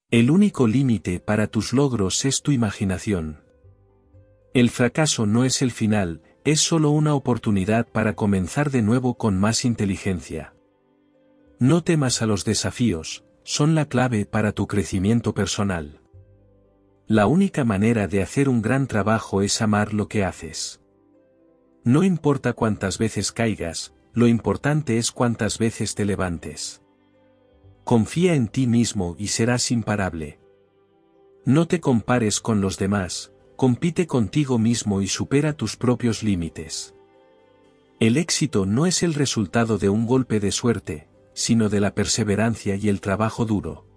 El único límite para tus logros es tu imaginación. El fracaso no es el final, es solo una oportunidad para comenzar de nuevo con más inteligencia. No temas a los desafíos, son la clave para tu crecimiento personal. La única manera de hacer un gran trabajo es amar lo que haces. No importa cuántas veces caigas, lo importante es cuántas veces te levantes. Confía en ti mismo y serás imparable. No te compares con los demás, compite contigo mismo y supera tus propios límites. El éxito no es el resultado de un golpe de suerte, sino de la perseverancia y el trabajo duro.